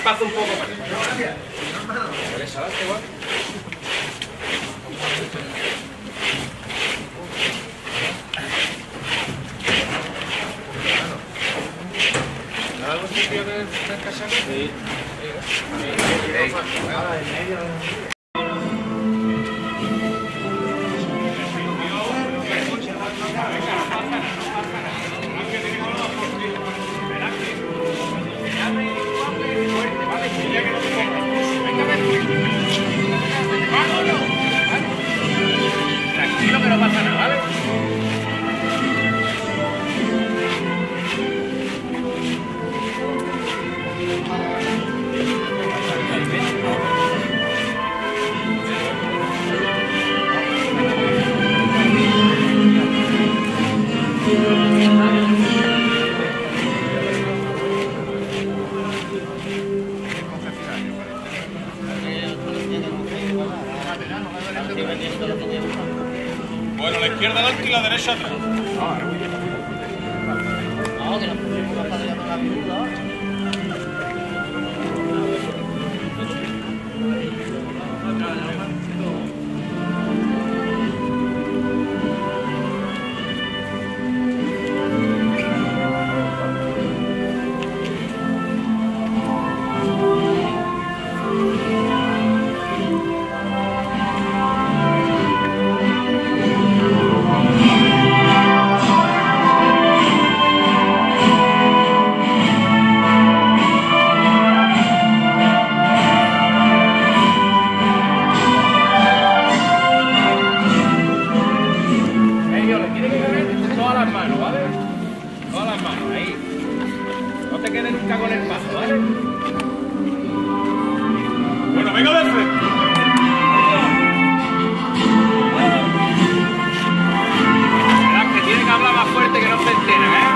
paso un poco más. ¿Quieres adelante igual? ¿Algún sitio del casaco? Sí. Tranquilo que no pasa nada, ¿vale? Bueno, la izquierda adelante y la derecha atrás. No, que nos pusimos para allá con la viuda. Bueno, venga de frente. Verás que tiene que hablar más fuerte que no se entera, ¿eh?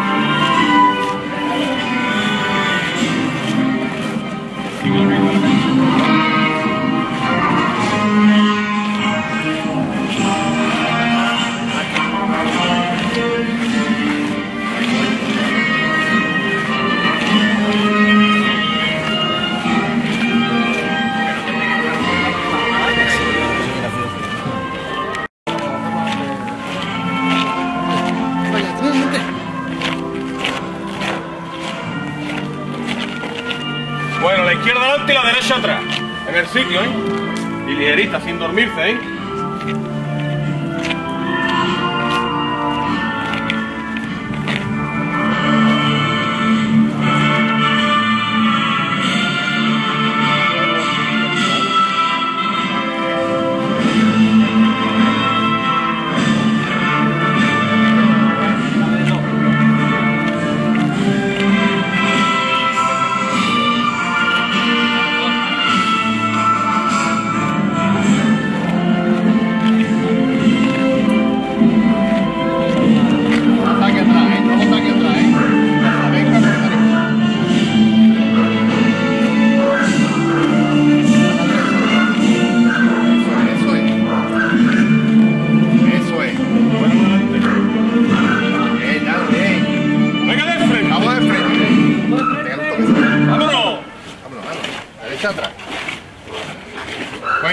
Bueno, la izquierda adelante y la derecha atrás. En el sitio, ¿eh? Y ligerita, sin dormirse, ¿eh? Atrás. Bueno.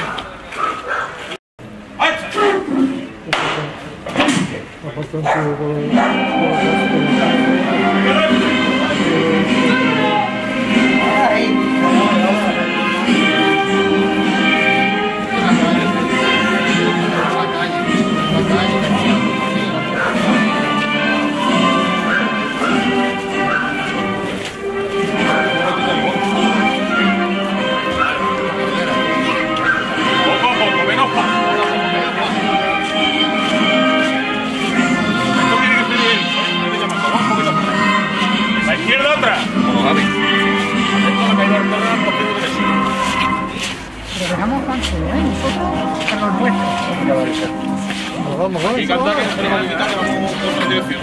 Pero dejamos canción, ¿eh? Nosotros a los nuestros. Nos vamos, ¿no? Y cantar que nos tenemos que invitar, que vamos en otra dirección.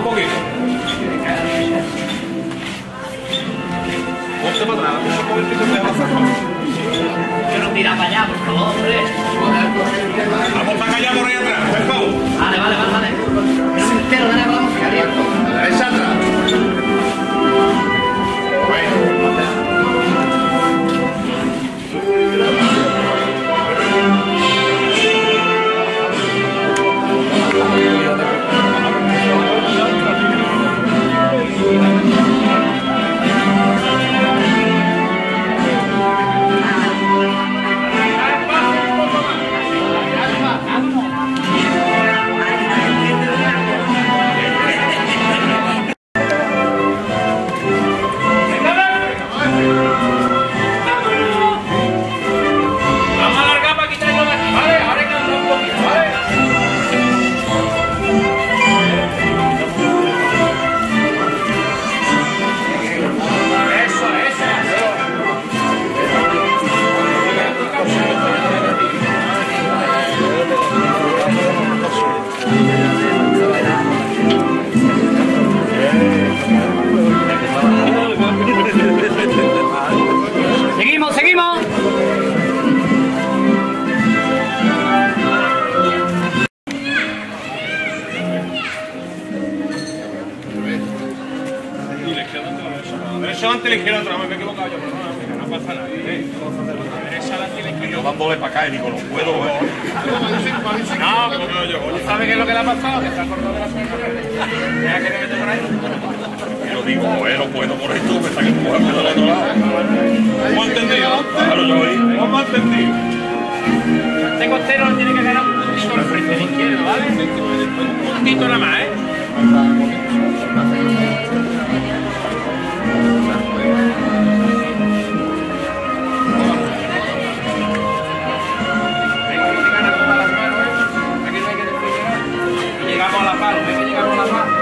un poquito. Ponte para atrás, un poquito y te vas a Pero tira para allá, por favor, hombre. Vamos a callar por ahí atrás, por favor. Vale. No me entero, dale, vamos, cariño. A la derecha atrás. Seguimos. Derecha adelante, la izquierda otra vez, me he equivocado yo, pero no pasa nada. Derecha adelante, la izquierda. Yo dándole para acá y digo, no puedo. No, pero yo, ¿sabe qué es lo que le ha pasado? Que está cortado de la suerte. Deja que te mete por ahí. Yo digo, no puedo por esto, me están empujando del otro lado. ¿Cómo entendido? Claro, yo oí. ¿Cómo entendido? Este costero tiene que ganar un puntito al frente, de izquierdo, ¿vale? Un puntito nada más, ¿eh? Venga, que gana todas las manos, ¿eh? Aquí no hay que decir nada. Y llegamos a la paz, ¿ves que llegamos a la paz?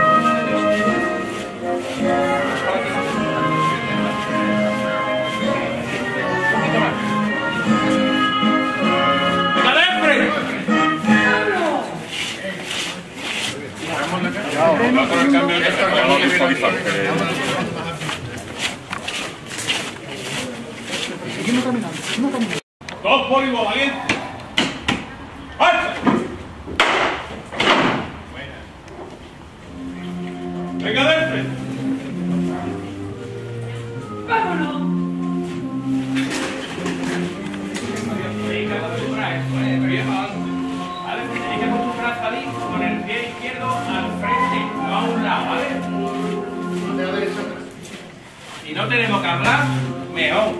Un poquito más. ¡Venga, Defre! Va con el cambio de Dos por igual, ¿valiente? ¡Marcha! Venga, Defre. ¿Vale? Tenéis que acostumbrar a salir con el pie izquierdo al frente, no a un lado, ¿vale? Si no tenemos que hablar, mejor.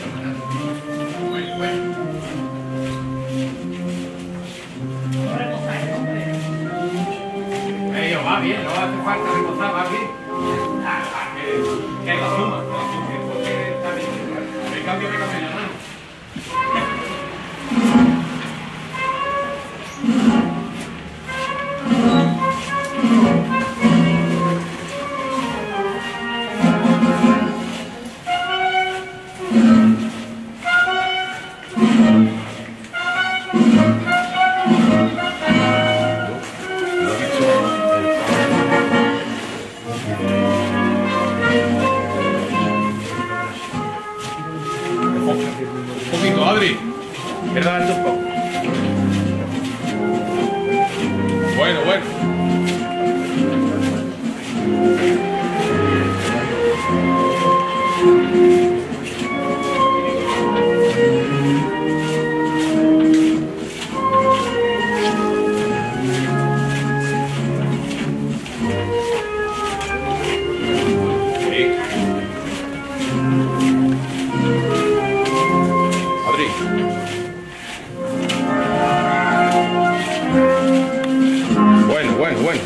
Va bien, no hace falta reposar, va bien. Que lo suma, porque está bien. El cambio de cambio, ¿no? Un poquito, Adri. Perdón, un poco. Bueno. Adri. Bueno.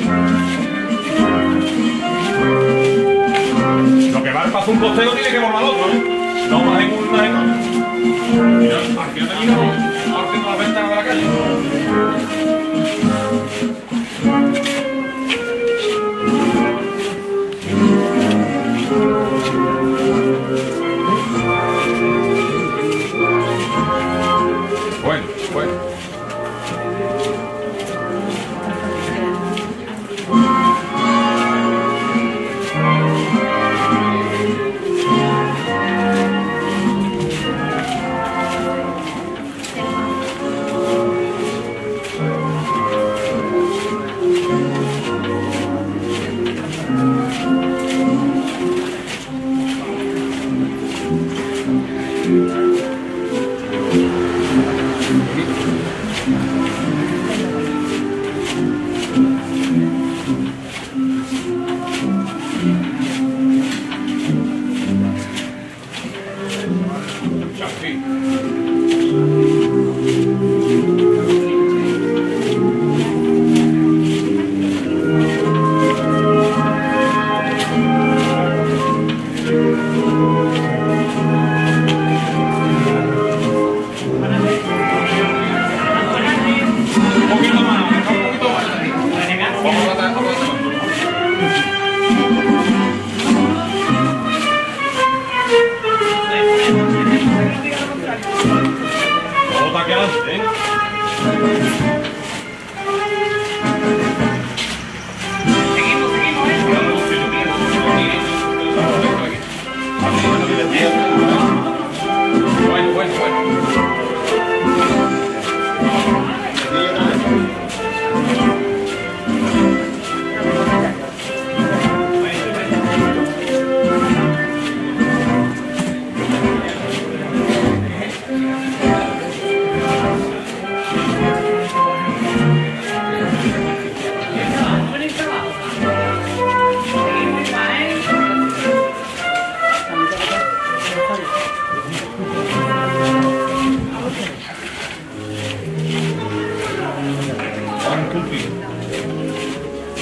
Lo que va al paso un costero tiene que borrar otro, ¿eh? No más en un más en otro. Mira, aquí no terminamos haciendo las ventanas de la calle. Bueno.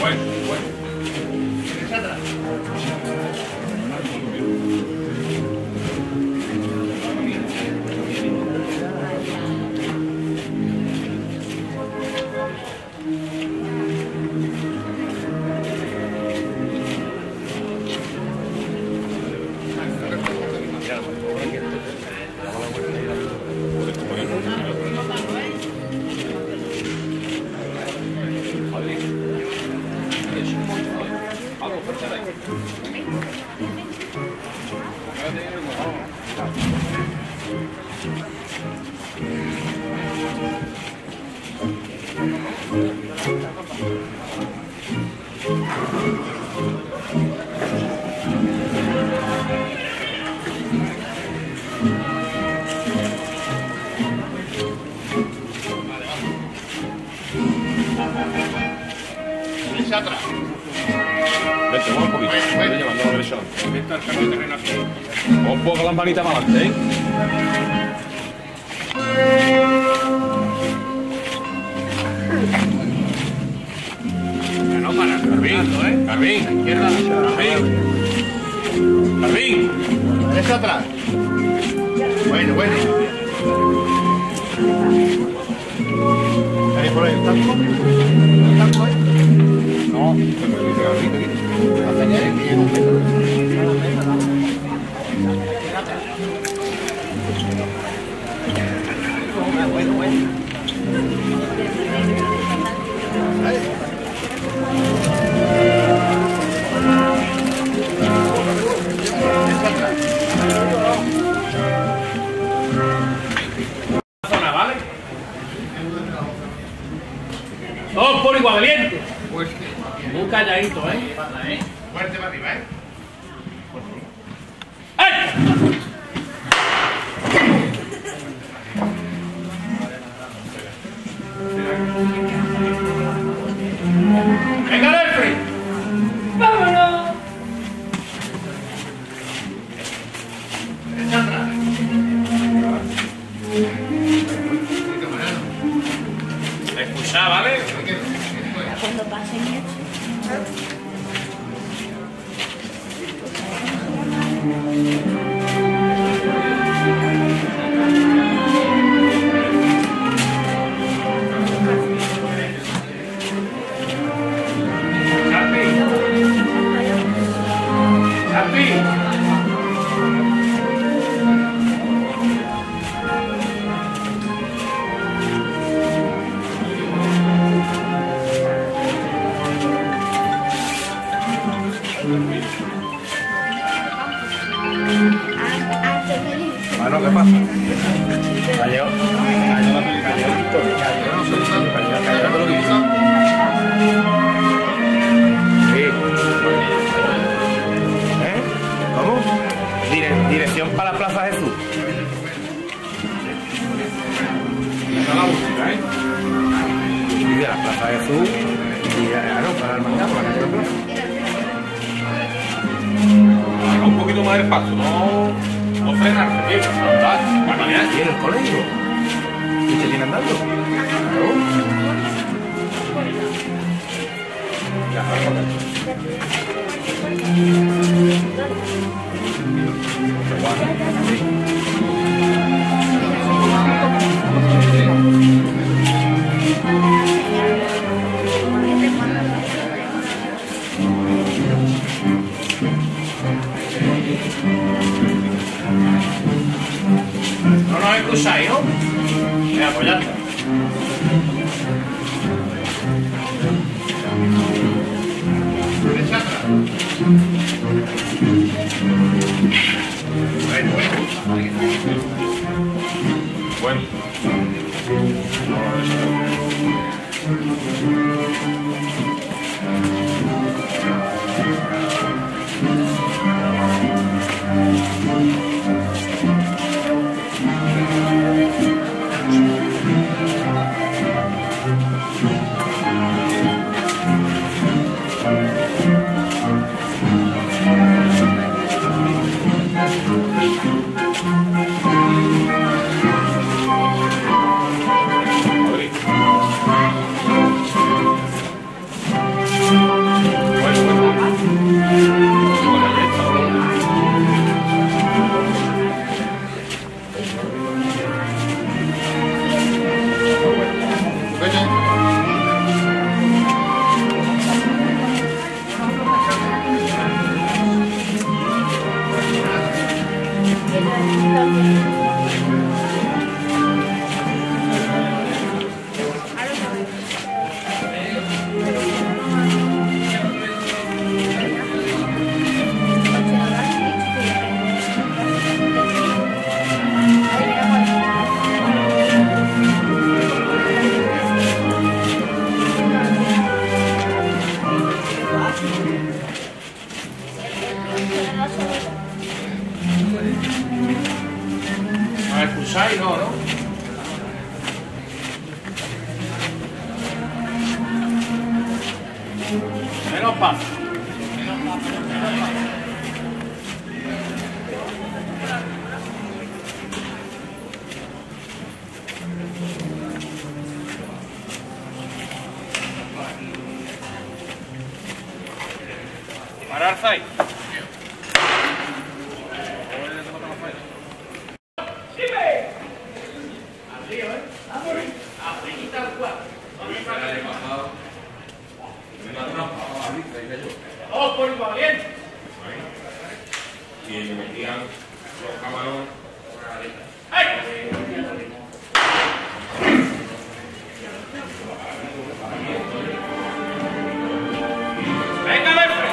Bueno, bueno. Atrás. Vete, vamos un poquito. Estoy llevando la derecha. Está el cambio de terreno aquí. Un poco la manita para adelante, ¿eh? No para, Carvin, Carvin, izquierda, Carvin. Derecha atrás. Bueno, bueno. Ahí por ahí, ¿el tanco? ¿El tanco ahí? No. Zona, ¿vale? Todos por igual, valiente. Pues Un calladito, ¿eh? fuerte para arriba, ¿eh? ¡Ay! ¡Venga, Alfred! ¡Vámonos! Derecha atrás. Escucha, ¿vale? Cuando pasen esto. Bueno, ¿qué pasa? Cayó. Cayó la película. ¿Eh? ¿Cómo? Dirección para la Plaza Jesús. Está la música, ¿eh? Y de la Plaza Jesús y para el mercado, para la calle de la Plaza. Haga un poquito más despacio, no frenarse, tío. Para mañana. ¿Y en el colegio? ¿Y te viene andando? Claro. Ya, ahora. No nos excusáis, ¿no? Venga, pues ya está. Derecha atrás. Bueno, bueno. Bueno. Madrid. vaso. ¿Me expulsáis? No, ¿no? Menos paz. Parar, Zay. ¡Oh, por igual, bien! Y me metían los camarones. ¡Venga, Alfred!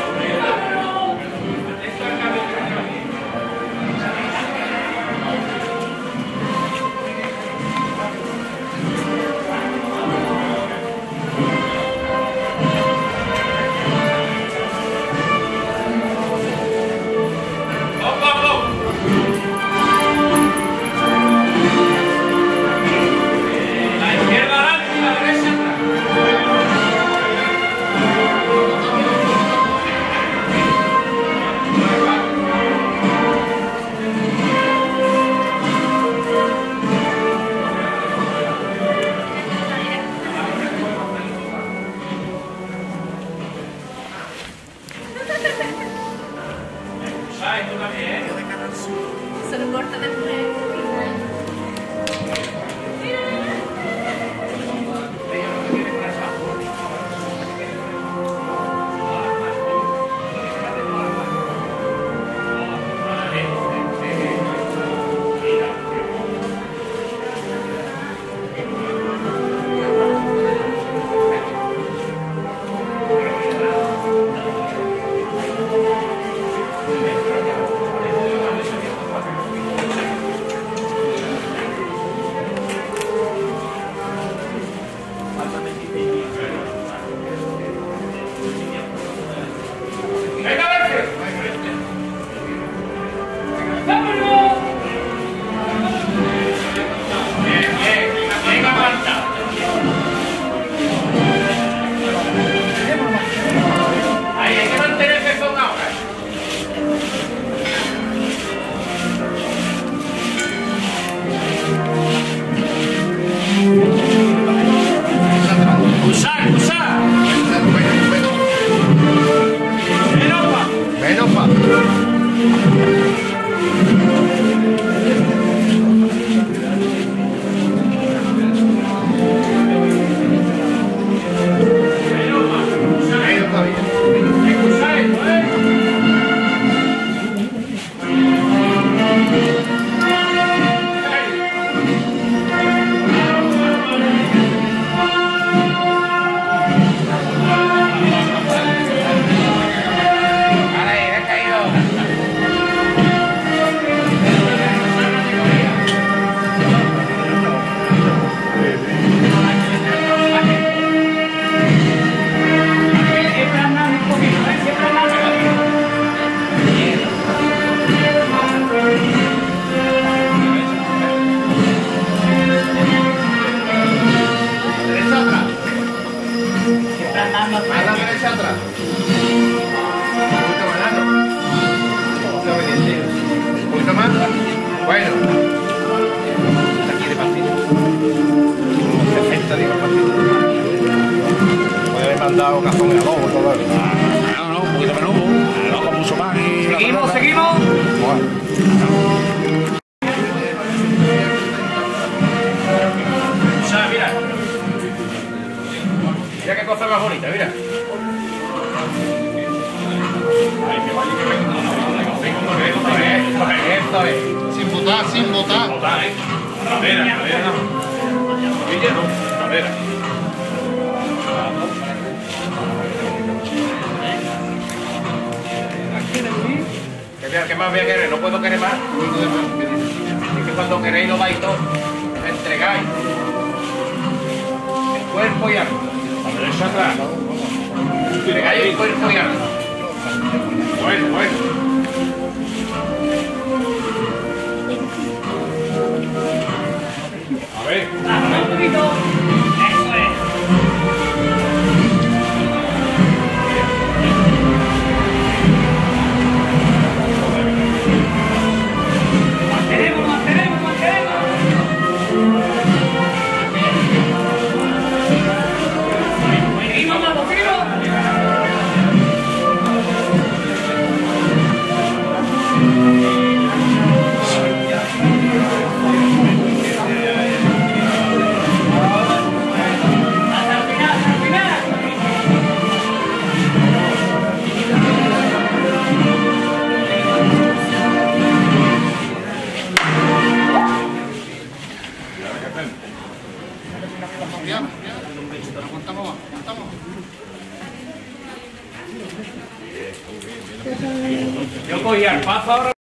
Se lo corta después. mandado cazón y adobo y todo eso. No, un poquito menos, no con mucho más y... Seguimos. Bueno. O sea, mira. Mira qué cosa más bonita, mira. Ay, qué vale que venga. Esto es. Sin botar. Madera. Villa no, madera. ¿Qué más voy a querer? No puedo querer más. Es que cuando queréis lo dais todo. Me entregáis. El cuerpo y alma. La derecha atrás. Entregáis el cuerpo y alma. Bueno. A ver. Un poquito. Eso es. Mantenemos, mantenemos, mantenemos. Seguimos, vamos, seguimos. Hasta el final, hasta el final. Yo cogí al paso ahora.